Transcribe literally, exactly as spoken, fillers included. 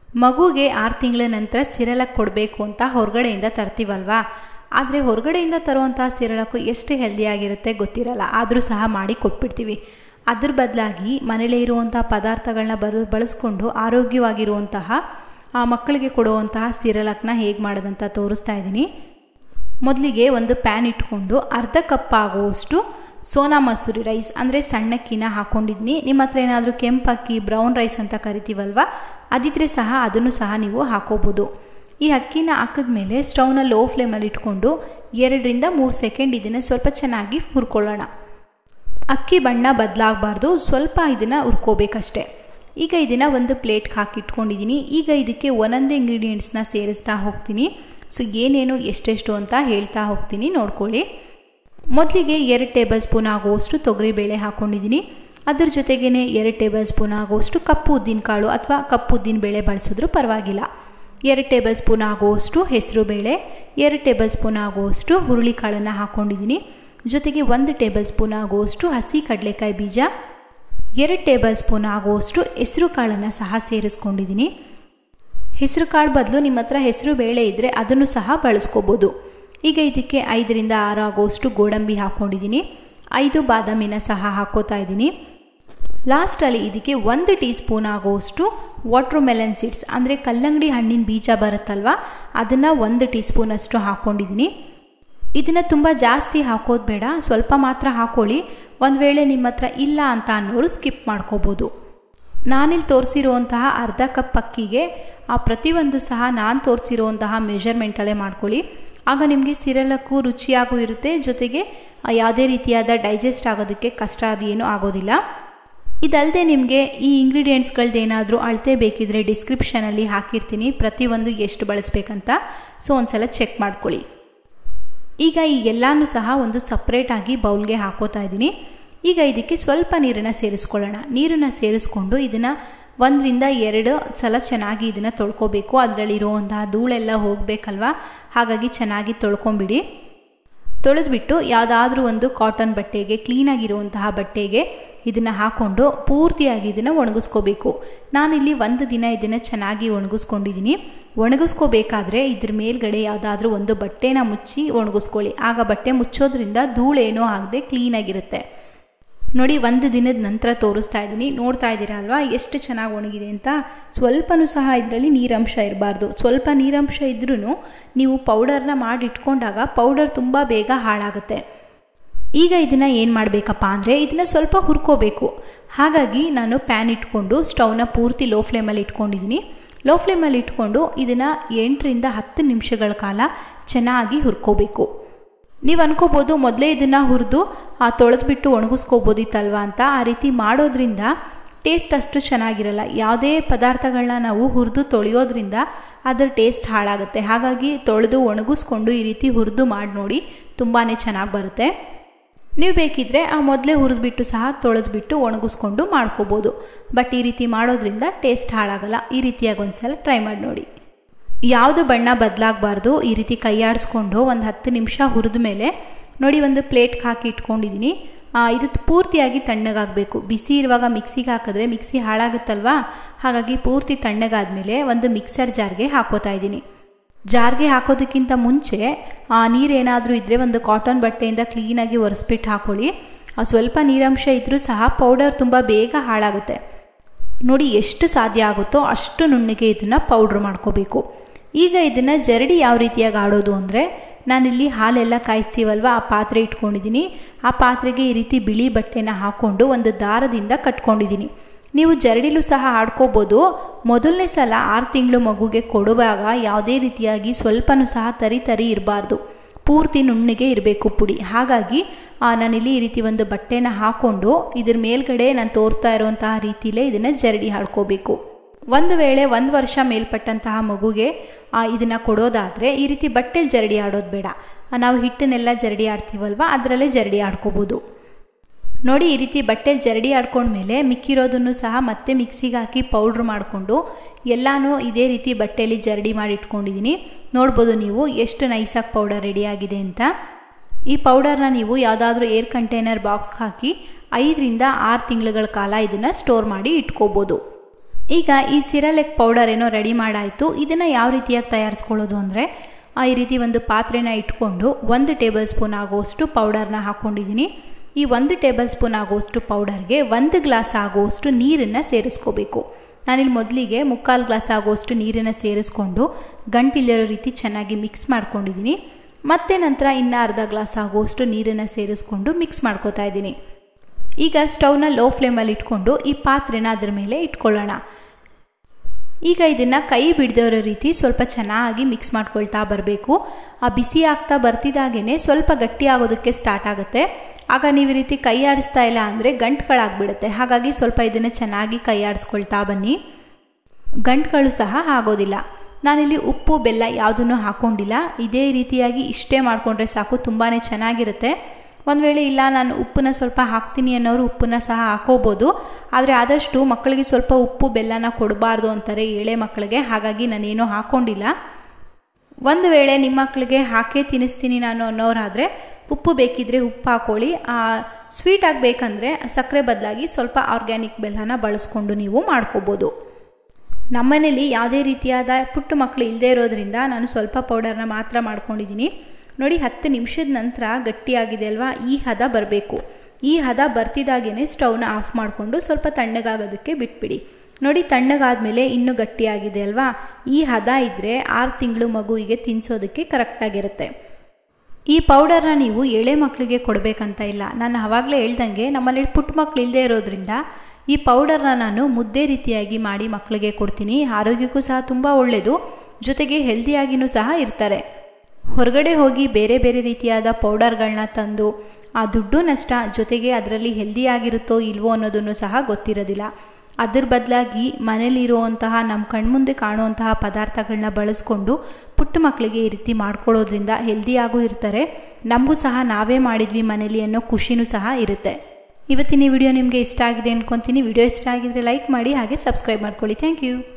ಮಗುಗೆ ಆರು ತಿಂಗಳ ನಂತರ ಸಿರಲಕ್ ಕೊಡಬೇಕು ಅಂತ ಹೊರಗಡೆಯಿಂದ ತರ್ತೀವಲ್ವಾ, ಆದರೆ ಹೊರಗಡೆಯಿಂದ ತರುವಂಥ ಸಿರಲಕ್ಕು ಎಷ್ಟು ಹೆಲ್ದಿಯಾಗಿರುತ್ತೆ ಗೊತ್ತಿರಲ್ಲ, ಆದರೂ ಸಹ ಮಾಡಿ ಕೊಟ್ಬಿಡ್ತೀವಿ. ಅದ್ರ ಬದಲಾಗಿ ಮನೇಲೇ ಇರುವಂಥ ಪದಾರ್ಥಗಳನ್ನ ಬರ ಬಳಸ್ಕೊಂಡು ಆರೋಗ್ಯವಾಗಿರುವಂತಹ ಆ ಮಕ್ಕಳಿಗೆ ಕೊಡುವಂತಹ ಸಿರಲಕ್ನ ಹೇಗೆ ಮಾಡೋದಂತ ತೋರಿಸ್ತಾ ಇದ್ದೀನಿ. ಮೊದಲಿಗೆ ಒಂದು ಪ್ಯಾನ್ ಇಟ್ಕೊಂಡು ಅರ್ಧ ಕಪ್ ಆಗುವಷ್ಟು ಸೋನಾ ಮಸೂರಿ ರೈಸ್ ಅಂದರೆ ಸಣ್ಣಕ್ಕಿನ ಹಾಕ್ಕೊಂಡಿದ್ದೀನಿ. ನಿಮ್ಮ ಹತ್ರ ಏನಾದರೂ ಕೆಂಪಕ್ಕಿ ಬ್ರೌನ್ ರೈಸ್ ಅಂತ ಕರಿತೀವಲ್ವ, ಅದಿದ್ರೆ ಸಹ ಅದನ್ನು ಸಹ ನೀವು ಹಾಕೋಬೋದು. ಈ ಅಕ್ಕಿನ ಹಾಕಿದ್ಮೇಲೆ ಸ್ಟವ್ನ ಲೋ ಫ್ಲೇಮಲ್ಲಿ ಇಟ್ಕೊಂಡು ಎರಡರಿಂದ ಮೂರು ಸೆಕೆಂಡ್ ಇದನ್ನು ಸ್ವಲ್ಪ ಚೆನ್ನಾಗಿ ಹುರ್ಕೊಳ್ಳೋಣ. ಅಕ್ಕಿ ಬಣ್ಣ ಬದಲಾಗಬಾರ್ದು, ಸ್ವಲ್ಪ ಇದನ್ನು ಹುರ್ಕೋಬೇಕಷ್ಟೆ. ಈಗ ಇದನ್ನು ಒಂದು ಪ್ಲೇಟ್ಗೆ ಹಾಕಿ ಇಟ್ಕೊಂಡಿದ್ದೀನಿ. ಈಗ ಇದಕ್ಕೆ ಒಂದೊಂದೇ ಇಂಗ್ರೀಡಿಯೆಂಟ್ಸ್ನ ಸೇರಿಸ್ತಾ ಹೋಗ್ತೀನಿ. ಸೊ ಏನೇನು ಎಷ್ಟೆಷ್ಟು ಅಂತ ಹೇಳ್ತಾ ಹೋಗ್ತೀನಿ, ನೋಡ್ಕೊಳ್ಳಿ. ಮೊದಲಿಗೆ ಎರಡು ಟೇಬಲ್ ಸ್ಪೂನ್ ಆಗುವಷ್ಟು ತೊಗರಿಬೇಳೆ ಹಾಕ್ಕೊಂಡಿದ್ದೀನಿ. ಅದ್ರ ಜೊತೆಗೇ ಎರಡು ಟೇಬಲ್ ಸ್ಪೂನ್ ಆಗುವಷ್ಟು ಕಪ್ಪು ಉದ್ದಿನಕಾಳು ಅಥವಾ ಕಪ್ಪು ಉದ್ದಿನ ಬೇಳೆ ಬಳಸಿದ್ರೂ ಪರವಾಗಿಲ್ಲ. ಎರಡು ಟೇಬಲ್ ಸ್ಪೂನ್ ಆಗುವಷ್ಟು ಹೆಸರು ಬೇಳೆ, ಎರಡು ಟೇಬಲ್ ಸ್ಪೂನ್ ಆಗುವಷ್ಟು ಹುರುಳಿಕಾಳನ್ನು ಹಾಕ್ಕೊಂಡಿದ್ದೀನಿ. ಜೊತೆಗೆ ಒಂದು ಟೇಬಲ್ ಸ್ಪೂನ್ ಆಗುವಷ್ಟು ಹಸಿ ಕಡಲೆಕಾಯಿ ಬೀಜ, ಎರಡು ಟೇಬಲ್ ಸ್ಪೂನ್ ಆಗುವಷ್ಟು ಹೆಸರು ಕಾಳನ್ನು ಸಹ ಸೇರಿಸ್ಕೊಂಡಿದ್ದೀನಿ. ಹೆಸರು ಕಾಳು ಬದಲು ನಿಮ್ಮ ಹತ್ರ ಹೆಸರು ಬೇಳೆ ಇದ್ದರೆ ಅದನ್ನು ಸಹ ಬಳಸ್ಕೋಬೋದು. ಈಗ ಇದಕ್ಕೆ ಐದರಿಂದ ಆರು ಆಗುವಷ್ಟು ಗೋಡಂಬಿ ಹಾಕ್ಕೊಂಡಿದ್ದೀನಿ. ಐದು ಬಾದಾಮಿನ ಸಹ ಹಾಕ್ಕೋತಾ ಇದ್ದೀನಿ. ಲಾಸ್ಟಲ್ಲಿ ಇದಕ್ಕೆ ಒಂದು ಟೀ ಸ್ಪೂನ್ ಆಗುವಷ್ಟು ವಾಟರ್ ಮೆಲನ್ ಸೀಡ್ಸ್ ಅಂದರೆ ಕಲ್ಲಂಗಡಿ ಹಣ್ಣಿನ ಬೀಜ ಬರುತ್ತಲ್ವ, ಅದನ್ನು ಒಂದು ಟೀ ಸ್ಪೂನಷ್ಟು ಹಾಕ್ಕೊಂಡಿದ್ದೀನಿ. ಇದನ್ನು ತುಂಬ ಜಾಸ್ತಿ ಹಾಕೋದು ಬೇಡ, ಸ್ವಲ್ಪ ಮಾತ್ರ ಹಾಕ್ಕೊಳ್ಳಿ. ಒಂದು ವೇಳೆ ನಿಮ್ಮ ಹತ್ರ ಇಲ್ಲ ಅಂತ ಅನ್ನೋರು ಸ್ಕಿಪ್ ಮಾಡ್ಕೋಬೋದು. ನಾನಿಲ್ಲಿ ತೋರಿಸಿರುವಂತಹ ಅರ್ಧ ಕಪ್ ಅಕ್ಕಿಗೆ ಆ ಪ್ರತಿಯೊಂದು ಸಹ ನಾನು ತೋರಿಸಿರುವಂತಹ ಮೆಷರ್ಮೆಂಟಲ್ಲೇ ಮಾಡ್ಕೊಳ್ಳಿ. ಆಗ ನಿಮಗೆ ಸಿರಲಕ್ಕೂ ರುಚಿಯಾಗೂ ಇರುತ್ತೆ, ಜೊತೆಗೆ ಯಾವುದೇ ರೀತಿಯಾದ ಡೈಜೆಸ್ಟ್ ಆಗೋದಕ್ಕೆ ಕಷ್ಟ ಅದು ಏನೂ ಆಗೋದಿಲ್ಲ. ಇದಲ್ಲದೆ ನಿಮಗೆ ಈ ಇಂಗ್ರೀಡಿಯೆಂಟ್ಸ್ಗಳ್ದೇನಾದರೂ ಅಳತೆ ಬೇಕಿದ್ರೆ ಡಿಸ್ಕ್ರಿಪ್ಷನಲ್ಲಿ ಹಾಕಿರ್ತೀನಿ, ಪ್ರತಿಯೊಂದು ಎಷ್ಟು ಬಳಸಬೇಕಂತ. ಸೊ ಒಂದು ಸಲ ಚೆಕ್ ಮಾಡ್ಕೊಳ್ಳಿ. ಈಗ ಈ ಎಲ್ಲನೂ ಸಹ ಒಂದು ಸಪ್ರೇಟಾಗಿ ಬೌಲ್ಗೆ ಹಾಕೋತಾ ಇದ್ದೀನಿ. ಈಗ ಇದಕ್ಕೆ ಸ್ವಲ್ಪ ನೀರನ್ನು ಸೇರಿಸ್ಕೊಳ್ಳೋಣ. ನೀರನ್ನು ಸೇರಿಸ್ಕೊಂಡು ಇದನ್ನು ಒಂದರಿಂದ ಎರಡು ಸಲ ಚೆನ್ನಾಗಿ ಇದನ್ನು ತೊಳ್ಕೊಬೇಕು. ಅದರಲ್ಲಿರುವಂತಹ ಧೂಳೆಲ್ಲ ಹೋಗಬೇಕಲ್ವ, ಹಾಗಾಗಿ ಚೆನ್ನಾಗಿ ತೊಳ್ಕೊಂಬಿಡಿ. ತೊಳೆದ್ಬಿಟ್ಟು ಯಾವುದಾದ್ರೂ ಒಂದು ಕಾಟನ್ ಬಟ್ಟೆಗೆ, ಕ್ಲೀನಾಗಿರುವಂತಹ ಬಟ್ಟೆಗೆ ಇದನ್ನು ಹಾಕ್ಕೊಂಡು ಪೂರ್ತಿಯಾಗಿ ಇದನ್ನು ಒಣಗಿಸ್ಕೋಬೇಕು. ನಾನಿಲ್ಲಿ ಒಂದು ದಿನ ಇದನ್ನು ಚೆನ್ನಾಗಿ ಒಣಗಿಸ್ಕೊಂಡಿದ್ದೀನಿ. ಒಣಗಿಸ್ಕೋಬೇಕಾದ್ರೆ ಇದ್ರ ಮೇಲ್ಗಡೆ ಯಾವುದಾದ್ರೂ ಒಂದು ಬಟ್ಟೆನ ಮುಚ್ಚಿ ಒಣಗಿಸ್ಕೊಳ್ಳಿ. ಆಗ ಬಟ್ಟೆ ಮುಚ್ಚೋದ್ರಿಂದ ಧೂಳೇನೂ ಆಗದೆ ಕ್ಲೀನಾಗಿರುತ್ತೆ. ನೋಡಿ, ಒಂದು ದಿನದ ನಂತರ ತೋರಿಸ್ತಾ ಇದ್ದೀನಿ. ನೋಡ್ತಾ ಇದ್ದೀರಾ ಅಲ್ವಾ ಎಷ್ಟು ಚೆನ್ನಾಗಿ ಒಣಗಿದೆ ಅಂತ. ಸ್ವಲ್ಪನೂ ಸಹ ಇದರಲ್ಲಿ ನೀರಂಶ ಇರಬಾರ್ದು. ಸ್ವಲ್ಪ ನೀರಂಶ ಇದ್ರೂ ನೀವು ಪೌಡರ್ನ ಮಾಡಿ ಇಟ್ಕೊಂಡಾಗ ಪೌಡರ್ ತುಂಬ ಬೇಗ ಹಾಳಾಗುತ್ತೆ. ಈಗ ಇದನ್ನು ಏನು ಮಾಡಬೇಕಪ್ಪ ಅಂದರೆ ಇದನ್ನು ಸ್ವಲ್ಪ ಹುರ್ಕೋಬೇಕು. ಹಾಗಾಗಿ ನಾನು ಪ್ಯಾನ್ ಇಟ್ಕೊಂಡು ಸ್ಟವ್ನ ಪೂರ್ತಿ ಲೋ ಫ್ಲೇಮಲ್ಲಿ ಇಟ್ಕೊಂಡಿದ್ದೀನಿ. ಲೋ ಫ್ಲೇಮಲ್ಲಿ ಇಟ್ಕೊಂಡು ಇದನ್ನು ಎಂಟರಿಂದ ಹತ್ತು ನಿಮಿಷಗಳ ಕಾಲ ಚೆನ್ನಾಗಿ ಹುರ್ಕೋಬೇಕು. ನೀವು ಅನ್ಕೋಬೋದು ಮೊದಲೇ ಇದನ್ನು ಹುರಿದು ಆ ತೊಳೆದ್ಬಿಟ್ಟು ಒಣಗಿಸ್ಕೋಬೋದಿತ್ತಲ್ವ ಅಂತ. ಆ ರೀತಿ ಮಾಡೋದ್ರಿಂದ ಟೇಸ್ಟ್ ಅಷ್ಟು ಚೆನ್ನಾಗಿರಲ್ಲ. ಯಾವುದೇ ಪದಾರ್ಥಗಳನ್ನ ನಾವು ಹುರಿದು ತೊಳೆಯೋದ್ರಿಂದ ಅದರ ಟೇಸ್ಟ್ ಹಾಳಾಗುತ್ತೆ. ಹಾಗಾಗಿ ತೊಳೆದು ಒಣಗಿಸ್ಕೊಂಡು ಈ ರೀತಿ ಹುರಿದು ಮಾಡಿ ನೋಡಿ, ತುಂಬಾ ಚೆನ್ನಾಗಿ ಬರುತ್ತೆ. ನೀವು ಬೇಕಿದ್ದರೆ ಆ ಮೊದಲೇ ಹುರಿದ್ಬಿಟ್ಟು ಸಹ ತೊಳೆದ್ಬಿಟ್ಟು ಒಣಗಿಸ್ಕೊಂಡು ಮಾಡ್ಕೋಬೋದು. ಬಟ್ ಈ ರೀತಿ ಮಾಡೋದ್ರಿಂದ ಟೇಸ್ಟ್ ಹಾಳಾಗಲ್ಲ. ಈ ರೀತಿಯಾಗಿ ಒಂದ್ಸಲ ಟ್ರೈ ಮಾಡಿ ನೋಡಿ. ಯಾವುದು ಬಣ್ಣ ಬದಲಾಗಬಾರ್ದು. ಈ ರೀತಿ ಕೈ ಆಡಿಸ್ಕೊಂಡು ಒಂದು ಹತ್ತು ನಿಮಿಷ ಹುರಿದ ಮೇಲೆ ನೋಡಿ ಒಂದು ಪ್ಲೇಟ್ಗೆ ಹಾಕಿ ಇಟ್ಕೊಂಡಿದ್ದೀನಿ. ಇದು ಪೂರ್ತಿಯಾಗಿ ತಣ್ಣಗಾಗಬೇಕು. ಬಿಸಿ ಇರುವಾಗ ಮಿಕ್ಸಿಗೆ ಹಾಕಿದ್ರೆ ಮಿಕ್ಸಿ ಹಾಳಾಗುತ್ತಲ್ವಾ, ಹಾಗಾಗಿ ಪೂರ್ತಿ ತಣ್ಣಗಾದ್ಮೇಲೆ ಒಂದು ಮಿಕ್ಸರ್ ಜಾರ್ಗೆ ಹಾಕೋತಾ ಇದ್ದೀನಿ. ಜಾರ್ಗೆ ಹಾಕೋದಕ್ಕಿಂತ ಮುಂಚೆ ಆ ನೀರೇನಾದರೂ ಇದ್ದರೆ ಒಂದು ಕಾಟನ್ ಬಟ್ಟೆಯಿಂದ ಕ್ಲೀನಾಗಿ ಒರೆಸ್ಬಿಟ್ಟು ಹಾಕೊಳ್ಳಿ. ಸ್ವಲ್ಪ ನೀರಂಶ ಇದ್ದರೂ ಸಹ ಪೌಡರ್ ತುಂಬ ಬೇಗ ಹಾಳಾಗುತ್ತೆ. ನೋಡಿ, ಎಷ್ಟು ಸಾಧ್ಯ ಆಗುತ್ತೋ ಅಷ್ಟು ನುಣ್ಣಗೆ ಇದನ್ನು ಪೌಡ್ರ್ ಮಾಡ್ಕೋಬೇಕು. ಈಗ ಇದನ್ನು ಜರಡಿ ಯಾವ ರೀತಿಯಾಗಿ ಆಡೋದು ಅಂದರೆ, ನಾನಿಲ್ಲಿ ಹಾಲೆಲ್ಲ ಕಾಯಿಸ್ತೀವಲ್ವ ಆ ಪಾತ್ರೆ ಇಟ್ಕೊಂಡಿದ್ದೀನಿ. ಆ ಪಾತ್ರೆಗೆ ಈ ರೀತಿ ಬಿಳಿ ಬಟ್ಟೆನ ಹಾಕ್ಕೊಂಡು ಒಂದು ದಾರದಿಂದ ಕಟ್ಕೊಂಡಿದ್ದೀನಿ. ನೀವು ಜರಡಿಲೂ ಸಹ ಆಡ್ಕೋಬೋದು. ಮೊದಲನೇ ಸಲ ಆರು ತಿಂಗಳು ಮಗುಗೆ ಕೊಡುವಾಗ ಯಾವುದೇ ರೀತಿಯಾಗಿ ಸ್ವಲ್ಪನೂ ಸಹ ತರಿ ತರಿ ಇರಬಾರ್ದು, ಪೂರ್ತಿ ನುಣ್ಣಗೆ ಇರಬೇಕು ಪುಡಿ. ಹಾಗಾಗಿ ನಾನಿಲ್ಲಿ ಈ ರೀತಿ ಒಂದು ಬಟ್ಟೆನ ಹಾಕ್ಕೊಂಡು ಇದ್ರ ಮೇಲ್ಗಡೆ ನಾನು ತೋರಿಸ್ತಾ ಇರುವಂತಹ ರೀತಿಲೇ ಇದನ್ನು ಜರಡಿ ಆಡ್ಕೋಬೇಕು. ಒಂದು ವೇಳೆ ಒಂದು ವರ್ಷ ಮೇಲ್ಪಟ್ಟಂತಹ ಮಗುಗೆ ಇದನ್ನು ಕೊಡೋದಾದರೆ ಈ ರೀತಿ ಬಟ್ಟೆಲಿ ಜರಡಿ ಆಡೋದು ಬೇಡ. ನಾವು ಹಿಟ್ಟನ್ನೆಲ್ಲ ಜರಡಿ ಆಡ್ತೀವಲ್ವ ಅದರಲ್ಲೇ ಜರಡಿ ಆಡ್ಕೋಬೋದು. ನೋಡಿ, ಈ ರೀತಿ ಬಟ್ಟೆಲಿ ಜರಡಿ ಆಡ್ಕೊಂಡ್ಮೇಲೆ ಮಿಕ್ಕಿರೋದನ್ನು ಸಹ ಮತ್ತೆ ಮಿಕ್ಸಿಗೆ ಹಾಕಿ ಪೌಡ್ರ್ ಮಾಡಿಕೊಂಡು ಎಲ್ಲನೂ ಇದೇ ರೀತಿ ಬಟ್ಟೆಯಲ್ಲಿ ಜರಡಿ ಮಾಡಿ ಇಟ್ಕೊಂಡಿದ್ದೀನಿ. ನೋಡ್ಬೋದು ನೀವು ಎಷ್ಟು ನೈಸಾಗಿ ಪೌಡರ್ ರೆಡಿಯಾಗಿದೆ ಅಂತ. ಈ ಪೌಡರ್ನ ನೀವು ಯಾವುದಾದ್ರೂ ಏರ್ ಕಂಟೈನರ್ ಬಾಕ್ಸ್ಗೆ ಹಾಕಿ ಐದರಿಂದ ಆರು ತಿಂಗಳುಗಳ ಕಾಲ ಇದನ್ನು ಸ್ಟೋರ್ ಮಾಡಿ ಇಟ್ಕೋಬೋದು. ಈಗ ಈ ಸಿರಲೆಕ್ ಪೌಡರ್ ಏನೋ ರೆಡಿ ಮಾಡಾಯಿತು. ಇದನ್ನು ಯಾವ ರೀತಿಯಾಗಿ ತಯಾರಿಸ್ಕೊಳ್ಳೋದು ಅಂದರೆ, ಈ ರೀತಿ ಒಂದು ಪಾತ್ರೆನ ಇಟ್ಕೊಂಡು ಒಂದು ಟೇಬಲ್ ಸ್ಪೂನ್ ಆಗುವಷ್ಟು ಪೌಡರ್ನ ಹಾಕ್ಕೊಂಡಿದ್ದೀನಿ. ಈ ಒಂದು ಟೇಬಲ್ ಸ್ಪೂನ್ ಆಗುವಷ್ಟು ಪೌಡರ್ಗೆ ಒಂದು ಗ್ಲಾಸ್ ಆಗುವಷ್ಟು ನೀರನ್ನು ಸೇರಿಸ್ಕೋಬೇಕು. ನಾನಿಲ್ಲಿ ಮೊದಲಿಗೆ ಮುಕ್ಕಾಲು ಗ್ಲಾಸ್ ಆಗುವಷ್ಟು ನೀರನ್ನು ಸೇರಿಸ್ಕೊಂಡು ಗಂಟಿಲ್ಲಿರೋ ರೀತಿ ಚೆನ್ನಾಗಿ ಮಿಕ್ಸ್ ಮಾಡ್ಕೊಂಡಿದ್ದೀನಿ. ಮತ್ತು ನಂತರ ಇನ್ನೂ ಅರ್ಧ ಗ್ಲಾಸ್ ಆಗುವಷ್ಟು ನೀರನ್ನು ಸೇರಿಸ್ಕೊಂಡು ಮಿಕ್ಸ್ ಮಾಡ್ಕೋತಾ ಇದ್ದೀನಿ. ಈಗ ಸ್ಟವ್ನ ಲೋ ಫ್ಲೇಮಲ್ಲಿ ಇಟ್ಕೊಂಡು ಈ ಪಾತ್ರೆನ ಅದರ ಮೇಲೆ ಇಟ್ಕೊಳ್ಳೋಣ. ಈಗ ಇದನ್ನು ಕೈ ಬಿಡದಿರೋ ರೀತಿ ಸ್ವಲ್ಪ ಚೆನ್ನಾಗಿ ಮಿಕ್ಸ್ ಮಾಡ್ಕೊಳ್ತಾ ಬರಬೇಕು. ಆ ಬಿಸಿ ಆಗ್ತಾ ಬರ್ತಿದ್ದಾಗೇ ಸ್ವಲ್ಪ ಗಟ್ಟಿ ಆಗೋದಕ್ಕೆ ಸ್ಟಾರ್ಟ್ ಆಗುತ್ತೆ. ಆಗ ನೀವು ಈ ರೀತಿ ಕೈ ಆಡಿಸ್ತಾ ಇಲ್ಲ ಅಂದರೆ ಗಂಟುಗಳಾಗ್ಬಿಡುತ್ತೆ. ಹಾಗಾಗಿ ಸ್ವಲ್ಪ ಇದನ್ನು ಚೆನ್ನಾಗಿ ಕೈ ಆಡಿಸ್ಕೊಳ್ತಾ ಬನ್ನಿ. ಗಂಟುಗಳು ಸಹ ಆಗೋದಿಲ್ಲ. ನಾನಿಲ್ಲಿ ಉಪ್ಪು ಬೆಲ್ಲ ಯಾವುದನ್ನು ಹಾಕ್ಕೊಂಡಿಲ್ಲ. ಇದೇ ರೀತಿಯಾಗಿ ಇಷ್ಟೇ ಮಾಡಿಕೊಂಡ್ರೆ ಸಾಕು, ತುಂಬಾ ಚೆನ್ನಾಗಿರುತ್ತೆ. ಒಂದು ವೇಳೆ ಇಲ್ಲ ನಾನು ಉಪ್ಪನ್ನ ಸ್ವಲ್ಪ ಹಾಕ್ತೀನಿ ಅನ್ನೋರು ಉಪ್ಪನ್ನ ಸಹ ಹಾಕೋಬೋದು. ಆದರೆ ಆದಷ್ಟು ಮಕ್ಕಳಿಗೆ ಸ್ವಲ್ಪ ಉಪ್ಪು ಬೆಲ್ಲನ ಕೊಡಬಾರ್ದು ಅಂತಾರೆ ಎಳೆ ಮಕ್ಕಳಿಗೆ. ಹಾಗಾಗಿ ನಾನೇನೂ ಹಾಕ್ಕೊಂಡಿಲ್ಲ. ಒಂದು ವೇಳೆ ನಿಮ್ಮ ಮಕ್ಕಳಿಗೆ ಹಾಕೇ ತಿನ್ನಿಸ್ತೀನಿ ನಾನು ಅನ್ನೋರಾದರೆ ಉಪ್ಪು ಬೇಕಿದ್ದರೆ ಉಪ್ಪು ಹಾಕ್ಕೊಳ್ಳಿ. ಸ್ವೀಟ್ ಆಗಬೇಕಂದ್ರೆ ಸಕ್ಕರೆ ಬದಲಾಗಿ ಸ್ವಲ್ಪ ಆರ್ಗ್ಯಾನಿಕ್ ಬೆಲ್ಲನ ಬಳಸ್ಕೊಂಡು ನೀವು ಮಾಡ್ಕೋಬೋದು. ನಮ್ಮನೇಲಿ ಯಾವುದೇ ರೀತಿಯಾದ ಪುಟ್ಟ ಮಕ್ಕಳು ಇಲ್ಲದೇ ಇರೋದ್ರಿಂದ ನಾನು ಸ್ವಲ್ಪ ಪೌಡರ್ನ ಮಾತ್ರ ಮಾಡ್ಕೊಂಡಿದ್ದೀನಿ. ನೋಡಿ, ಹತ್ತು ನಿಮಿಷದ ನಂತರ ಗಟ್ಟಿಯಾಗಿದೆ ಅಲ್ವಾ, ಈ ಹದ ಬರಬೇಕು. ಈ ಹದ ಬರ್ತಿದ್ದಾಗೇ ಸ್ಟವ್ನ ಆಫ್ ಮಾಡಿಕೊಂಡು ಸ್ವಲ್ಪ ತಣ್ಣಗಾಗೋದಕ್ಕೆ ಬಿಟ್ಬಿಡಿ. ನೋಡಿ, ತಣ್ಣಗಾದ್ಮೇಲೆ ಇನ್ನೂ ಗಟ್ಟಿಯಾಗಿದೆ ಅಲ್ವಾ, ಈ ಹದ ಇದ್ದರೆ ಆರು ತಿಂಗಳು ಮಗುವಿಗೆ ತಿನ್ನಿಸೋದಕ್ಕೆ ಕರೆಕ್ಟಾಗಿರುತ್ತೆ. ಈ ಪೌಡರ್ನ ನೀವು ಎಳೆ ಮಕ್ಕಳಿಗೆ ಕೊಡಬೇಕಂತ ಇಲ್ಲ. ನಾನು ಆವಾಗಲೇ ಹೇಳ್ದಂಗೆ ನಮ್ಮಲ್ಲಿ ಪುಟ್ಟ ಮಕ್ಕಳು ಇಲ್ಲದೆ ಇರೋದ್ರಿಂದ ಈ ಪೌಡರ್ನ ನಾನು ಮುದ್ದೆ ರೀತಿಯಾಗಿ ಮಾಡಿ ಮಕ್ಕಳಿಗೆ ಕೊಡ್ತೀನಿ. ಆರೋಗ್ಯಕ್ಕೂ ಸಹ ತುಂಬ ಒಳ್ಳೆಯದು, ಜೊತೆಗೆ ಹೆಲ್ದಿಯಾಗಿಯೂ ಸಹ ಇರ್ತಾರೆ. ಹೊರಗಡೆ ಹೋಗಿ ಬೇರೆ ಬೇರೆ ರೀತಿಯಾದ ಪೌಡರ್ಗಳನ್ನ ತಂದು ಆ ದುಡ್ಡು ನಷ್ಟ, ಜೊತೆಗೆ ಅದರಲ್ಲಿ ಹೆಲ್ದಿಯಾಗಿರುತ್ತೋ ಇಲ್ವೋ ಅನ್ನೋದನ್ನು ಸಹ ಗೊತ್ತಿರೋದಿಲ್ಲ. ಅದ್ರ ಬದಲಾಗಿ ಮನೇಲಿರುವಂತಹ ನಮ್ಮ ಕಣ್ಮುಂದೆ ಕಾಣುವಂತಹ ಪದಾರ್ಥಗಳನ್ನ ಬಳಸ್ಕೊಂಡು ಪುಟ್ಟ ಮಕ್ಕಳಿಗೆ ಈ ರೀತಿ ಮಾಡ್ಕೊಳ್ಳೋದ್ರಿಂದ ಹೆಲ್ದಿಯಾಗೂ ಇರ್ತಾರೆ. ನಮಗೂ ಸಹ ನಾವೇ ಮಾಡಿದ್ವಿ ಮನೇಲಿ ಅನ್ನೋ ಖುಷಿನೂ ಸಹ ಇರುತ್ತೆ. ಇವತ್ತಿನ ವಿಡಿಯೋ ನಿಮಗೆ ಇಷ್ಟ ಆಗಿದೆ ಅಂದ್ಕೊತೀನಿ. ವಿಡಿಯೋ ಇಷ್ಟ ಆಗಿದ್ರೆ ಲೈಕ್ ಮಾಡಿ, ಹಾಗೆ ಸಬ್ಸ್ಕ್ರೈಬ್ ಮಾಡ್ಕೊಳ್ಳಿ. Thank you.